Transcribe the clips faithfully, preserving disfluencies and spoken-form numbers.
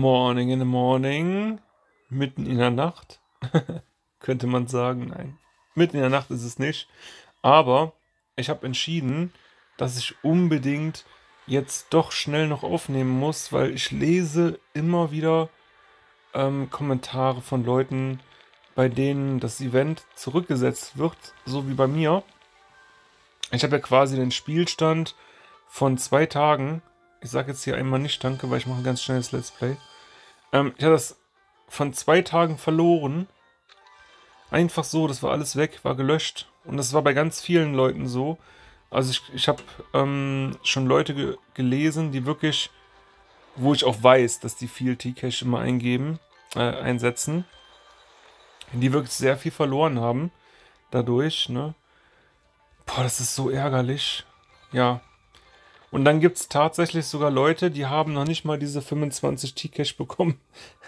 Morning in the morning. Mitten in der Nacht. Könnte man sagen. Nein. Mitten in der Nacht ist es nicht. Aber ich habe entschieden, dass ich unbedingt jetzt doch schnell noch aufnehmen muss, weil ich lese immer wieder ähm, Kommentare von Leuten, bei denen das Event zurückgesetzt wird, so wie bei mir. Ich habe ja quasi den Spielstand von zwei Tagen. Ich sage jetzt hier einmal nicht Danke, weil ich mache ein ganz schnelles Let's Play. Ähm, ich habe das von zwei Tagen verloren. Einfach so, das war alles weg, war gelöscht. Und das war bei ganz vielen Leuten so. Also ich, ich habe ähm, schon Leute ge gelesen, die wirklich, wo ich auch weiß, dass die viel T-Cash immer eingeben, äh, einsetzen, die wirklich sehr viel verloren haben dadurch, ne? Boah, das ist so ärgerlich. Ja. Und dann gibt es tatsächlich sogar Leute, die haben noch nicht mal diese fünfundzwanzig T-Cash bekommen.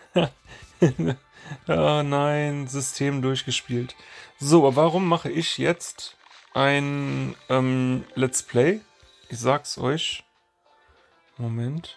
Oh nein, System durchgespielt. So, aber warum mache ich jetzt ein ähm, Let's Play? Ich sag's euch. Moment.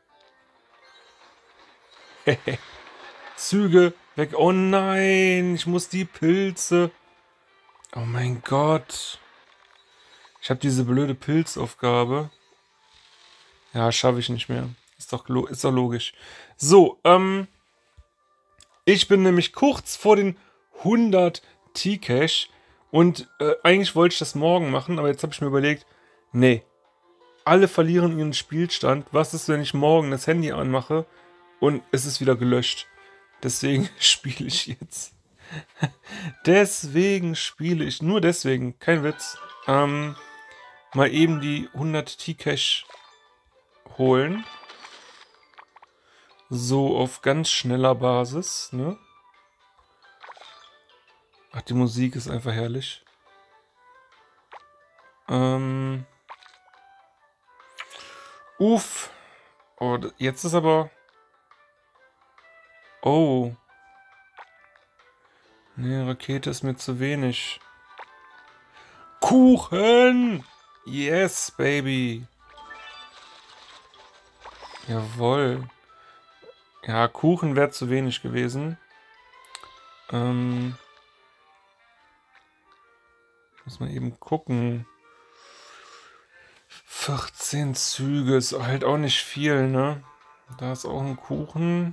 Züge weg. Oh nein, ich muss die Pilze. Oh mein Gott. Ich habe diese blöde Pilzaufgabe. Ja, schaffe ich nicht mehr. Ist doch, ist doch logisch. So, ähm... ich bin nämlich kurz vor den hundert T-Cash und äh, eigentlich wollte ich das morgen machen, aber jetzt habe ich mir überlegt, nee, alle verlieren ihren Spielstand. Was ist, wenn ich morgen das Handy anmache und es ist wieder gelöscht? Deswegen spiele ich jetzt. Deswegen spiele ich, nur deswegen, kein Witz, ähm, mal eben die hundert T-Cash holen. So auf ganz schneller Basis, ne? Ach, die Musik ist einfach herrlich. Ähm. Uff. Oh, jetzt ist aber... Oh. Nee, Rakete ist mir zu wenig. Kuchen! Yes, baby. Jawohl. Ja, Kuchen wäre zu wenig gewesen. Ähm... Muss man eben gucken. vierzehn Züge ist halt auch nicht viel, ne? Da ist auch ein Kuchen.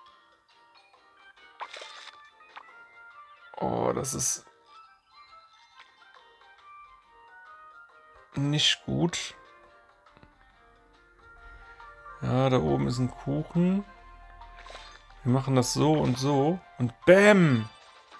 Oh, das ist nicht gut. Ja, da oben ist ein Kuchen. Wir machen das so und so. Und BÄM!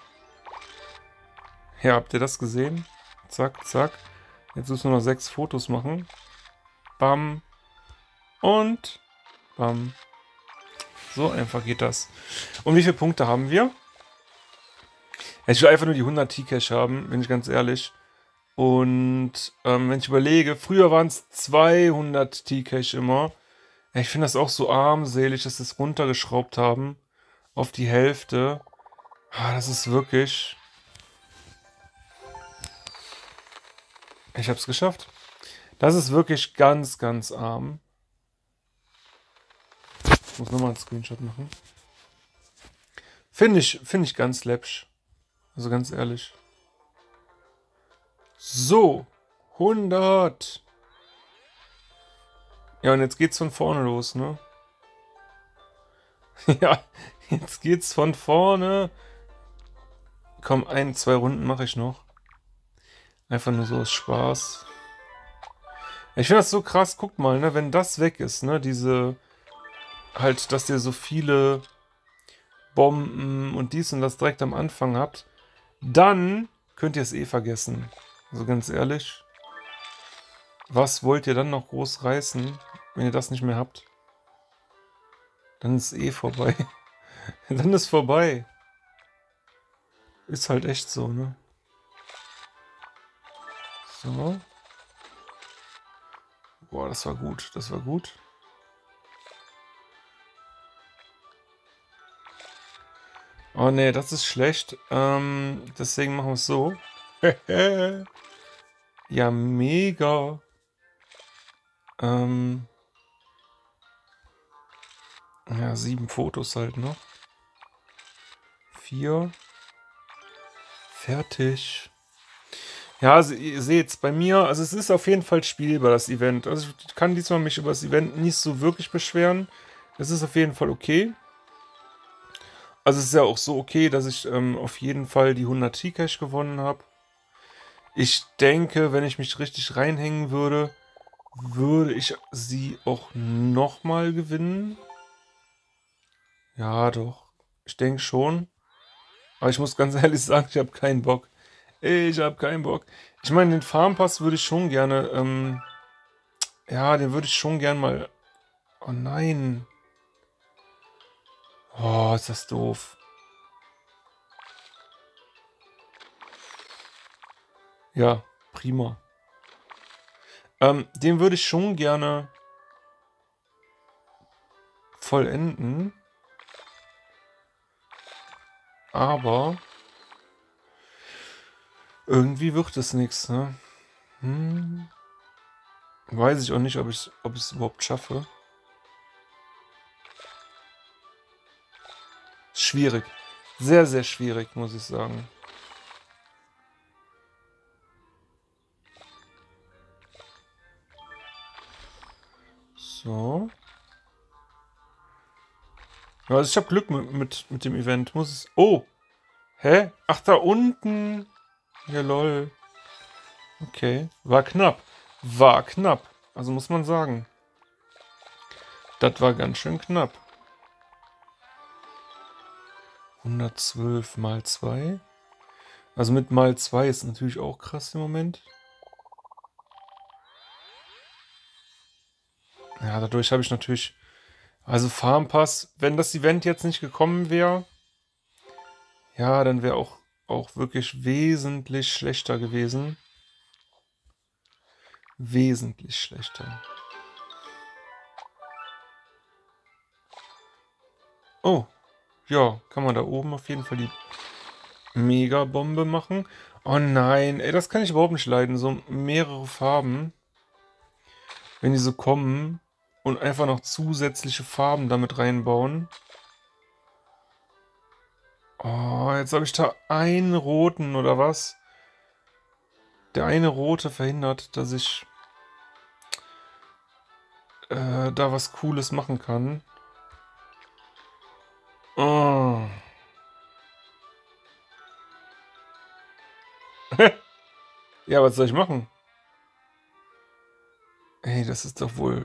Ja, habt ihr das gesehen? Zack, zack. Jetzt müssen wir noch sechs Fotos machen. Bam. Und bam. So einfach geht das. Und wie viele Punkte haben wir? Ich will einfach nur die hundert T-Cash haben, bin ich ganz ehrlich. Und ähm, wenn ich überlege, früher waren es zweihundert T-Cash immer. Ja, ich finde das auch so armselig, dass sie es runtergeschraubt haben. Auf die Hälfte. Ah, das ist wirklich... Ich habe es geschafft. Das ist wirklich ganz, ganz arm. Ich muss nochmal einen Screenshot machen. Finde ich, finde ich ganz läppsch. Also ganz ehrlich. So. hundert. Ja, und jetzt geht's von vorne los, ne? Ja, jetzt geht's von vorne. Komm, ein, zwei Runden mache ich noch. Einfach nur so aus Spaß. Ich finde das so krass, guck mal, ne, wenn das weg ist, ne, diese, halt, dass ihr so viele Bomben und dies und das direkt am Anfang habt, dann könnt ihr es eh vergessen. Also ganz ehrlich, was wollt ihr dann noch groß reißen, wenn ihr das nicht mehr habt? Dann ist eh vorbei. Dann ist vorbei. Ist halt echt so, ne? So. Boah, das war gut, das war gut. Oh ne, das ist schlecht. Ähm, deswegen machen wir es so. Ja, mega. Ähm. Ja, sieben Fotos halt noch. Vier. Fertig. Ja, also ihr seht's bei mir, also es ist auf jeden Fall spielbar, das Event. Also ich kann diesmal mich über das Event nicht so wirklich beschweren. Es ist auf jeden Fall okay. Also es ist ja auch so okay, dass ich ähm, auf jeden Fall die hundert T-Cash gewonnen habe. Ich denke, wenn ich mich richtig reinhängen würde, würde ich sie auch nochmal gewinnen. Ja, doch. Ich denke schon. Aber ich muss ganz ehrlich sagen, ich habe keinen Bock. Ich habe keinen Bock. Ich meine, den Farmpass würde ich schon gerne, ähm, ja, den würde ich schon gern mal. Oh nein. Oh, ist das doof. Ja, prima. Ähm, den würde ich schon gerne vollenden. Aber irgendwie wird es nichts, ne? Hm. Weiß ich auch nicht, ob ich ob ich es überhaupt schaffe. Schwierig. Sehr, sehr schwierig, muss ich sagen. So. Ja, also ich habe Glück mit, mit, mit dem Event. Muss es. Oh! Hä? Ach, da unten. Ja, lol. Okay. War knapp. War knapp. Also muss man sagen. Das war ganz schön knapp. hundertzwölf mal zwei. Also mit mal zwei ist natürlich auch krass im Moment. Ja, dadurch habe ich natürlich. Also Farmpass, wenn das Event jetzt nicht gekommen wäre, ja, dann wäre auch, auch wirklich wesentlich schlechter gewesen. Wesentlich schlechter. Oh, ja, kann man da oben auf jeden Fall die Megabombe machen. Oh nein, ey, das kann ich überhaupt nicht leiden. So mehrere Farben, wenn die so kommen und einfach noch zusätzliche Farben damit reinbauen. Oh, jetzt habe ich da einen roten oder was? Der eine rote verhindert, dass ich äh, da was Cooles machen kann. Oh. Ja, was soll ich machen? Ey, das ist doch wohl...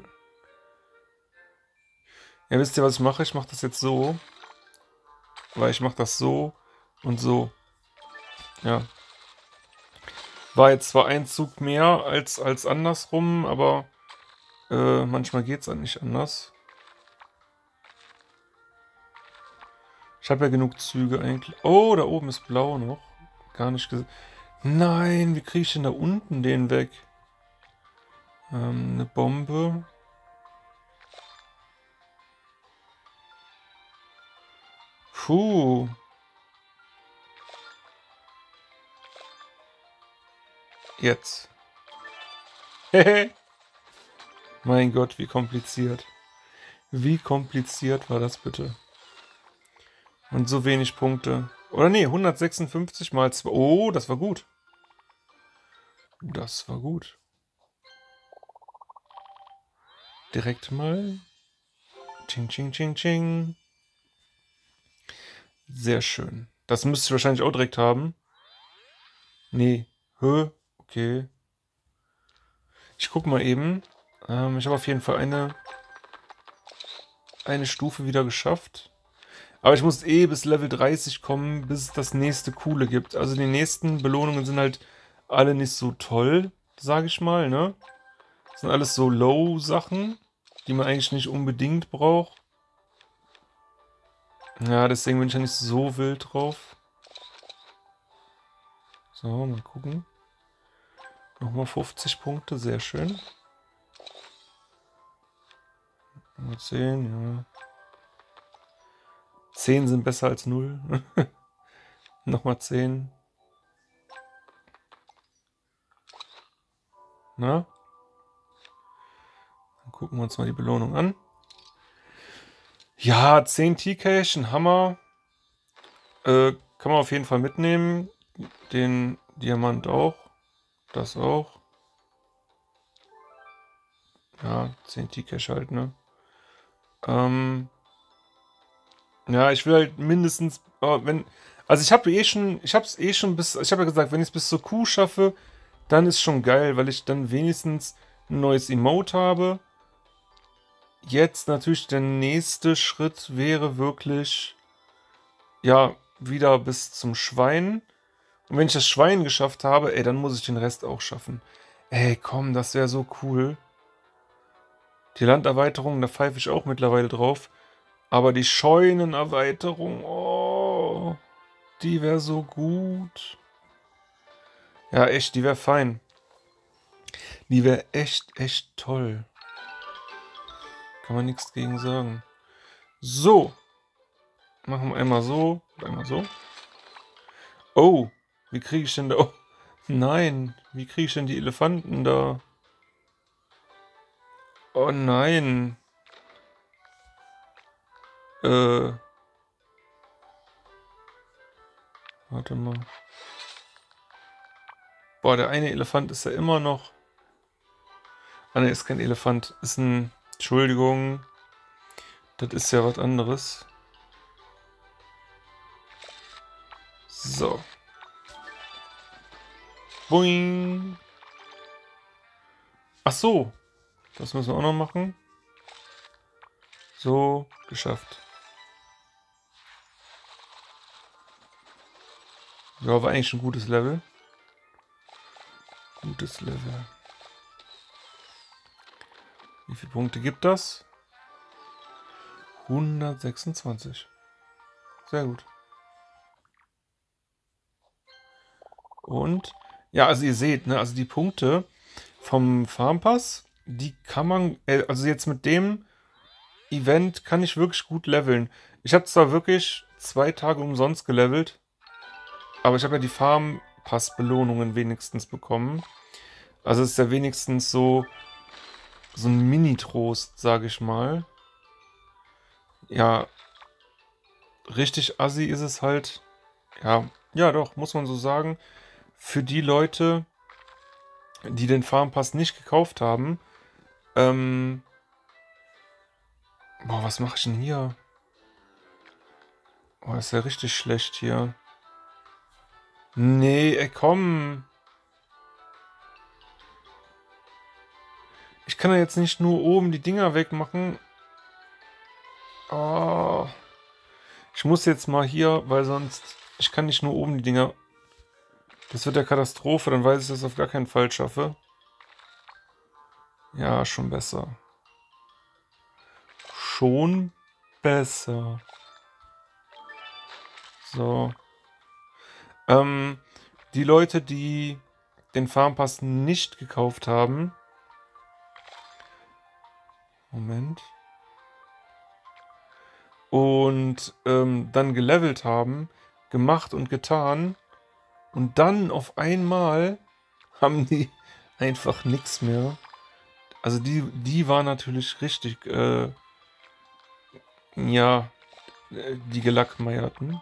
Ja, wisst ihr, was ich mache? Ich mache das jetzt so. Weil ich mache das so und so. Ja. War jetzt zwar ein Zug mehr als, als andersrum, aber äh, manchmal geht es dann nicht anders. Ich habe ja genug Züge eigentlich. Oh, da oben ist blau noch. Gar nicht gesehen. Nein, wie kriege ich denn da unten den weg? Ähm, eine Bombe. Puh. Jetzt. Hehe. Mein Gott, wie kompliziert. Wie kompliziert war das bitte? Und so wenig Punkte. Oder nee, hundertsechsundfünfzig mal zwei. Oh, das war gut. Das war gut. Direkt mal. Ching, ching, ching, ching. Sehr schön. Das müsste ich wahrscheinlich auch direkt haben. Nee. Hö? Okay. Ich guck mal eben. Ähm, ich habe auf jeden Fall eine, eine Stufe wieder geschafft. Aber ich muss eh bis Level dreißig kommen, bis es das nächste Coole gibt. Also die nächsten Belohnungen sind halt alle nicht so toll, sage ich mal, ne? Das sind alles so Low-Sachen, die man eigentlich nicht unbedingt braucht. Ja, deswegen bin ich ja nicht so wild drauf. So, mal gucken. Nochmal fünfzig Punkte, sehr schön. Mal zehn, ja. zehn sind besser als null. Nochmal zehn. Na? Dann gucken wir uns mal die Belohnung an. Ja, zehn T-Cash, ein Hammer. Äh, kann man auf jeden Fall mitnehmen. Den Diamant auch. Das auch. Ja, zehn T-Cash halt, ne? Ähm, ja, ich will halt mindestens, oh, wenn, also ich habe eh schon, ich habe es eh schon bis, ich habe ja gesagt, wenn ich es bis zur Kuh schaffe, dann ist schon geil, weil ich dann wenigstens ein neues Emote habe. Jetzt natürlich der nächste Schritt wäre wirklich, ja, wieder bis zum Schwein. Und wenn ich das Schwein geschafft habe, ey, dann muss ich den Rest auch schaffen. Ey, komm, das wäre so cool. Die Landerweiterung, da pfeife ich auch mittlerweile drauf. Aber die Scheunenerweiterung, oh, die wäre so gut. Ja, echt, die wäre fein. Die wäre echt, echt toll. Kann man nichts gegen sagen. So. Machen wir einmal so und einmal so. Oh, wie kriege ich denn da... Oh, nein, wie kriege ich denn die Elefanten da? Oh nein. Äh... Warte mal. Boah, der eine Elefant ist ja immer noch... Ah ne, ist kein Elefant. Ist ein... Entschuldigung. Das ist ja was anderes. So. Boing. Ach so. Das müssen wir auch noch machen. So, geschafft. Ja, war eigentlich ein gutes Level. Gutes Level. Wie viele Punkte gibt das? hundertsechsundzwanzig. Sehr gut. Und, ja, also ihr seht, ne, also die Punkte vom Farmpass, die kann man, äh, also jetzt mit dem Event kann ich wirklich gut leveln. Ich habe zwar wirklich zwei Tage umsonst gelevelt, aber ich habe ja die Farmpass-Belohnungen wenigstens bekommen. Also es ist ja wenigstens so, so ein Mini-Trost, sage ich mal. Ja, richtig assi ist es halt, ja, ja doch, muss man so sagen, für die Leute, die den Farmpass nicht gekauft haben. Ähm, boah, was mache ich denn hier? Boah, ist ja richtig schlecht hier. Nee, ey, komm. Ich kann ja jetzt nicht nur oben die Dinger wegmachen. Oh. Ich muss jetzt mal hier, weil sonst... Ich kann nicht nur oben die Dinger... Das wird ja Katastrophe, dann weiß ich, dass ich das auf gar keinen Fall schaffe. Ja, schon besser. Schon besser. So. Ähm, die Leute, die den Farmpass nicht gekauft haben... Moment. Und ähm, dann gelevelt haben, gemacht und getan. Und dann auf einmal haben die einfach nichts mehr. Also die, die war natürlich richtig, äh, ja, äh, die Gelackmeierten.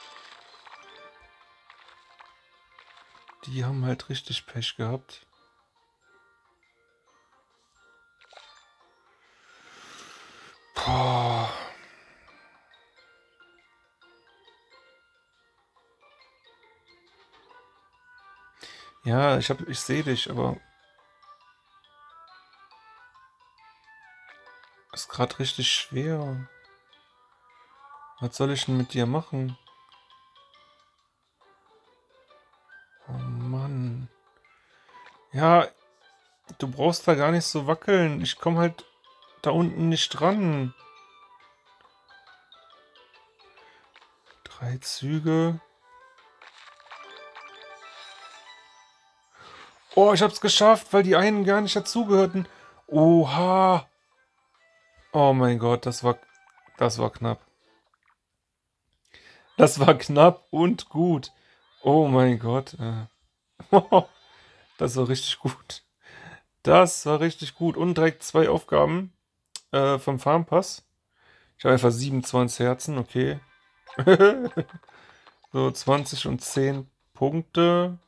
Die haben halt richtig Pech gehabt. Boah. Ja, ich hab, ich sehe dich, aber ist gerade richtig schwer. Was soll ich denn mit dir machen? Oh Mann. Ja, du brauchst da gar nicht so wackeln. Ich komme halt da unten nicht dran. Drei Züge. Oh, ich hab's geschafft, weil die einen gar nicht dazugehörten. Oha. Oh mein Gott, das war, das war knapp. Das war knapp und gut. Oh mein Gott. äh. Das war richtig gut. Das war richtig gut. Und direkt zwei Aufgaben äh, vom Farmpass. Ich habe einfach siebenundzwanzig Herzen, okay. So, zwanzig und zehn Punkte.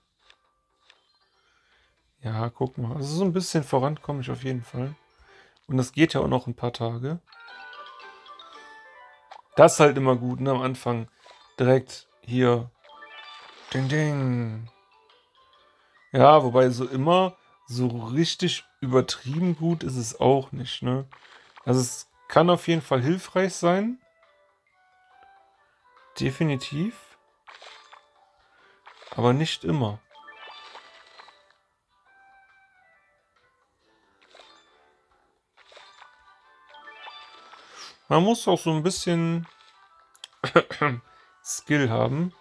Ja, guck mal. Also so ein bisschen voran komme ich auf jeden Fall. Und das geht ja auch noch ein paar Tage. Das ist halt immer gut, ne? Am Anfang direkt hier. Ding, ding. Ja, wobei so immer so richtig übertrieben gut ist es auch nicht, ne? Also es kann auf jeden Fall hilfreich sein. Definitiv. Aber nicht immer. Man muss auch so ein bisschen Skill haben.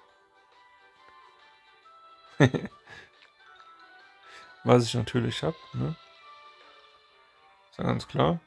Was ich natürlich habe, ne? Ist ja ganz klar.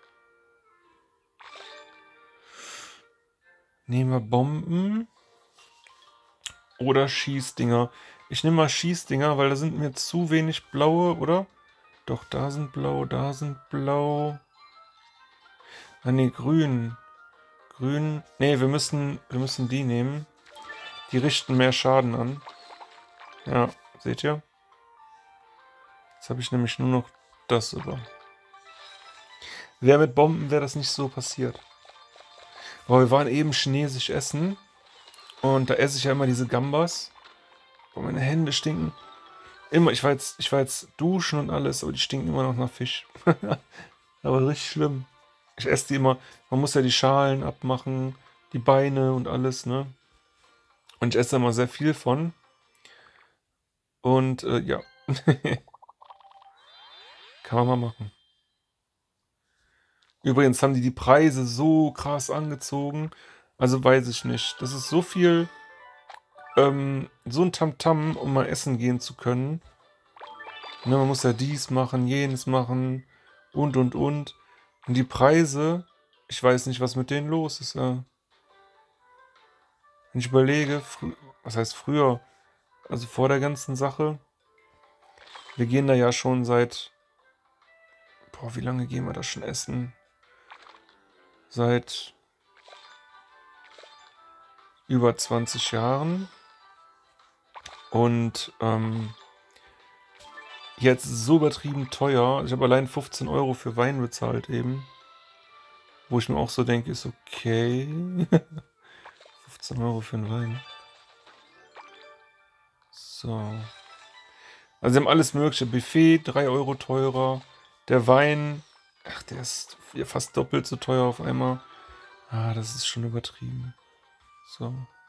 Nehmen wir Bomben. Oder Schießdinger. Ich nehme mal Schießdinger, weil da sind mir zu wenig blaue, oder? Doch, da sind blau, da sind blau. Ah, ne, grün. Grün. Ne, wir müssen, wir müssen die nehmen. Die richten mehr Schaden an. Ja, seht ihr? Jetzt habe ich nämlich nur noch das über. Wäre mit Bomben, wäre das nicht so passiert. Aber wir waren eben chinesisch essen. Und da esse ich ja immer diese Gambas. Boah, meine Hände stinken. Immer, ich war jetzt, ich war jetzt duschen und alles, aber die stinken immer noch nach Fisch. Aber richtig schlimm. Ich esse die immer, man muss ja die Schalen abmachen, die Beine und alles, ne? Und ich esse da immer sehr viel von. Und äh, ja. Kann man mal machen. Übrigens haben die die Preise so krass angezogen. Also weiß ich nicht. Das ist so viel, ähm, so ein Tamtam, um mal essen gehen zu können. Ne, man muss ja dies machen, jenes machen und, und, und. Und die Preise, ich weiß nicht, was mit denen los ist. Ja. Wenn ich überlege, frü- was heißt früher? Also vor der ganzen Sache. Wir gehen da ja schon seit, boah, wie lange gehen wir da schon essen? Seit über zwanzig Jahren. Und ähm, jetzt ist es so übertrieben teuer. Ich habe allein fünfzehn Euro für Wein bezahlt eben. Wo ich mir auch so denke, ist okay. fünfzehn Euro für einen Wein. So. Also sie haben alles mögliche. Buffet, drei Euro teurer. Der Wein, ach, der ist fast doppelt so teuer auf einmal. Ah, das ist schon übertrieben. So.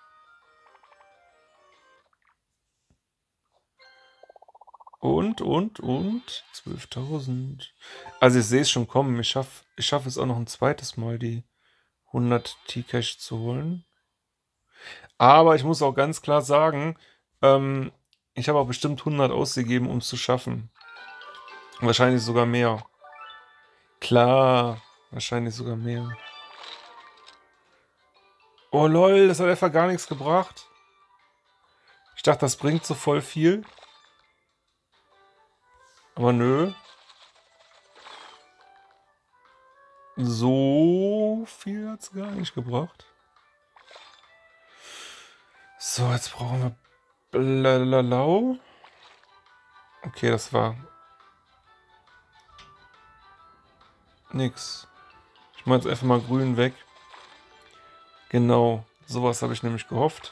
Und, und, und. zwölftausend. Also ich sehe es schon kommen. Ich schaffe ich schaff es auch noch ein zweites Mal, die hundert T-Cash zu holen. Aber ich muss auch ganz klar sagen, ähm, ich habe auch bestimmt hundert ausgegeben, um es zu schaffen. Wahrscheinlich sogar mehr. Klar, wahrscheinlich sogar mehr. Oh lol, das hat einfach gar nichts gebracht. Ich dachte, das bringt so voll viel. Aber nö. So viel hat es gar nicht gebracht. So, jetzt brauchen wir Blalau. Okay, das war nix. Ich mache jetzt einfach mal grün weg. Genau, sowas habe ich nämlich gehofft.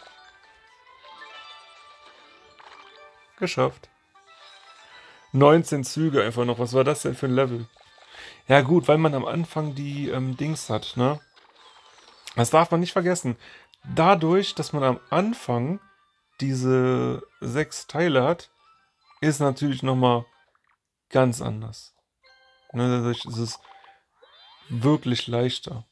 Geschafft. neunzehn Züge einfach noch. Was war das denn für ein Level? Ja gut, weil man am Anfang die ähm, Dings hat, ne? Das darf man nicht vergessen. Dadurch, dass man am Anfang diese sechs Teile hat, ist natürlich nochmal ganz anders. Ne, dadurch ist es wirklich leichter.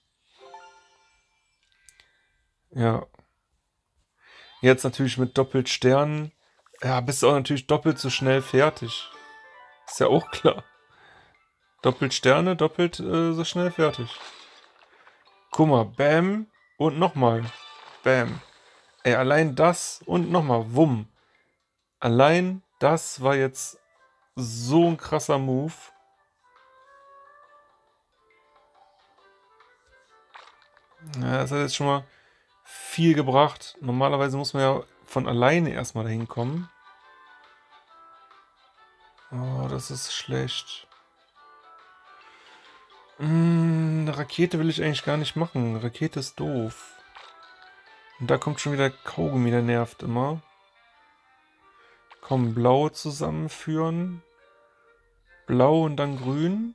Ja. Jetzt natürlich mit doppelt Sternen. Ja, bist du auch natürlich doppelt so schnell fertig. Ist ja auch klar. Doppelt Sterne, doppelt äh, so schnell fertig. Guck mal, bam und nochmal. Bam. Ey, allein das und nochmal, wumm. Allein das war jetzt so ein krasser Move. Ja, das hat jetzt schon mal viel gebracht. Normalerweise muss man ja von alleine erstmal dahin kommen. Oh, das ist schlecht. Hm, eine Rakete will ich eigentlich gar nicht machen. Eine Rakete ist doof. Und da kommt schon wieder Kaugummi, der nervt immer. Komm, blau zusammenführen. Blau und dann grün.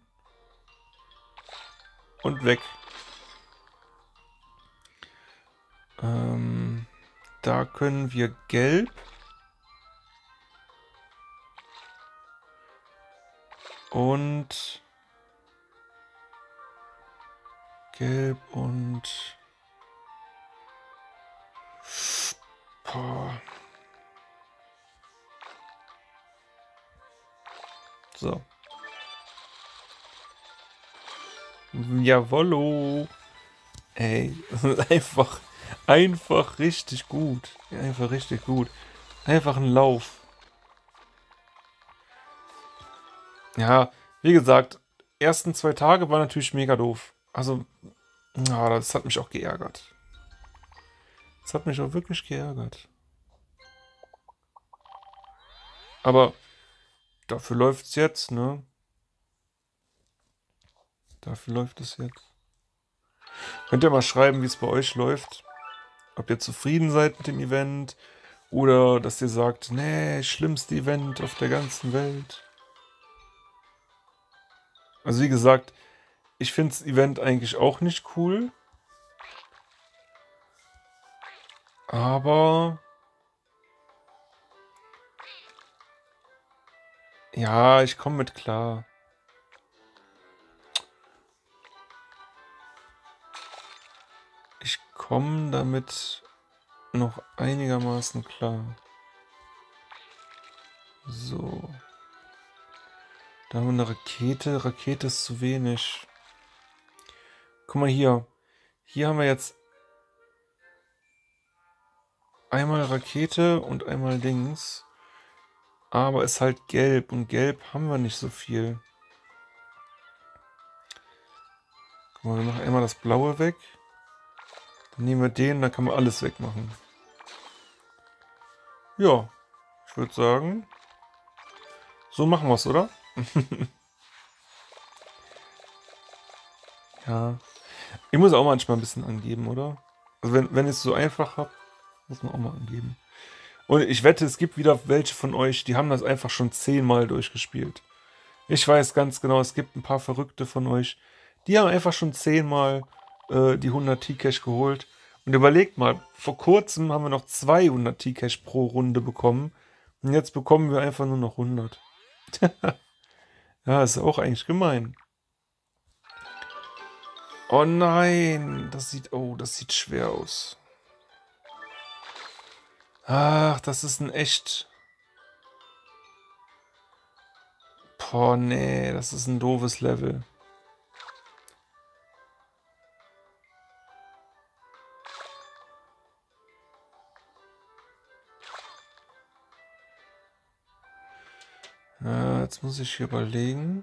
Und weg. Ähm, da können wir gelb. Und gelb und... Boah. So. Jawollo. Ey, das ist einfach, einfach richtig gut. Einfach richtig gut. Einfach ein Lauf. Ja, wie gesagt, ersten zwei Tage war natürlich mega doof. Also, ja, das hat mich auch geärgert. Das hat mich auch wirklich geärgert. Aber dafür läuft es jetzt, ne? Dafür läuft es jetzt. Könnt ihr mal schreiben, wie es bei euch läuft. Ob ihr zufrieden seid mit dem Event. Oder dass ihr sagt, nee, schlimmste Event auf der ganzen Welt. Also wie gesagt, ich finde das Event eigentlich auch nicht cool. Aber... Ja, ich komme mit klar. Ich komme damit noch einigermaßen klar. So. Da haben wir eine Rakete. Rakete ist zu wenig. Guck mal hier. Hier haben wir jetzt einmal Rakete und einmal Dings. Aber ist halt gelb. Und gelb haben wir nicht so viel. Guck mal, wir machen einmal das Blaue weg. Dann nehmen wir den, dann kann man alles wegmachen. Ja, ich würde sagen, so machen wir es, oder? Ja. Ich muss auch manchmal ein bisschen angeben, oder? Also wenn, wenn ich es so einfach habe, muss man auch mal angeben. Und ich wette, es gibt wieder welche von euch, die haben das einfach schon zehnmal durchgespielt. Ich weiß ganz genau, es gibt ein paar Verrückte von euch, die haben einfach schon zehnmal äh, die hundert T-Cash geholt. Und überlegt mal, vor kurzem haben wir noch zweihundert T-Cash pro Runde bekommen. Und jetzt bekommen wir einfach nur noch hundert. Ja, ist auch eigentlich gemein. Oh nein, das sieht, oh, das sieht schwer aus. Ach, das ist ein echt... Boah, nee, das ist ein doofes Level. Äh, jetzt muss ich hier überlegen.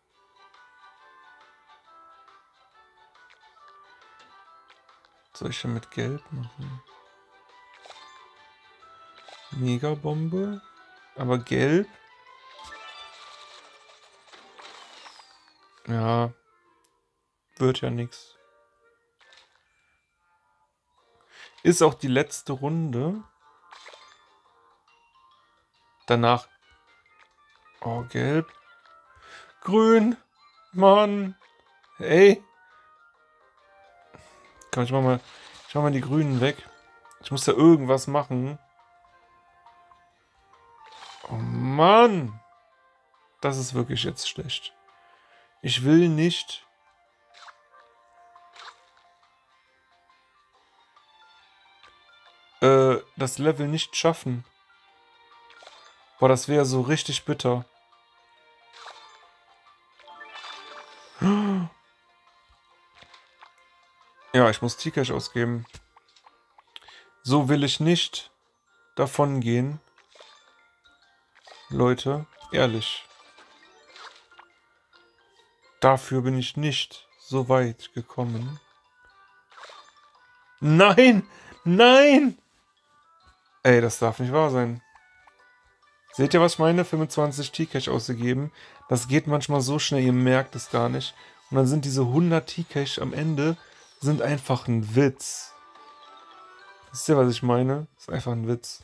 Was soll ich denn mit Gelb machen? Megabombe. Aber gelb? Ja. Wird ja nichts. Ist auch die letzte Runde. Danach. Oh, gelb. Grün. Mann. Ey. Komm, ich mach mal, ich mach mal die Grünen weg. Ich muss da irgendwas machen. Oh Mann. Das ist wirklich jetzt schlecht. Ich will nicht... Äh, das Level nicht schaffen. Boah, das wäre so richtig bitter. Ja, ich muss T-Cash ausgeben. So will ich nicht davon gehen. Leute, ehrlich. Dafür bin ich nicht so weit gekommen. Nein! Nein! Ey, das darf nicht wahr sein. Seht ihr, was ich meine? fünfundzwanzig T-Cash ausgegeben. Das geht manchmal so schnell, ihr merkt es gar nicht. Und dann sind diese hundert T-Cash am Ende sind einfach ein Witz. Wisst ihr, was ich meine? Das ist einfach ein Witz.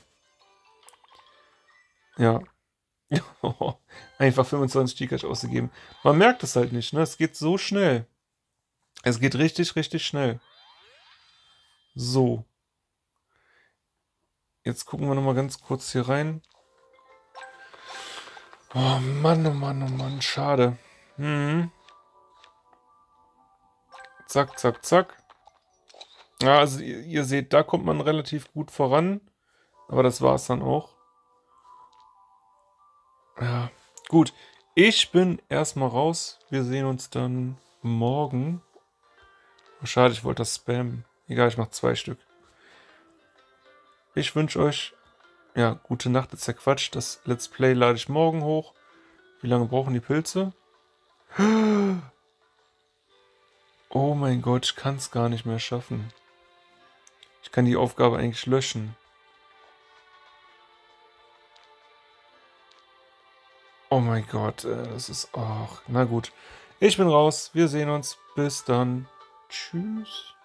Ja. Einfach fünfundzwanzig T-Cash ausgegeben. Man merkt es halt nicht, ne? Es geht so schnell. Es geht richtig, richtig schnell. So. Jetzt gucken wir nochmal ganz kurz hier rein. Oh Mann, oh Mann, oh Mann, schade. Hm. Zack, zack, zack. Ja, also ihr, ihr seht, da kommt man relativ gut voran. Aber das war es dann auch. Ja, gut. Ich bin erstmal raus. Wir sehen uns dann morgen. Oh, schade, ich wollte das spammen. Egal, ich mache zwei Stück. Ich wünsche euch, ja, gute Nacht, ist ja Quatsch. Das Let's Play lade ich morgen hoch. Wie lange brauchen die Pilze? Oh mein Gott, ich kann es gar nicht mehr schaffen. Ich kann die Aufgabe eigentlich löschen. Oh mein Gott, äh, das ist... Ach, na gut. Ich bin raus. Wir sehen uns. Bis dann. Tschüss.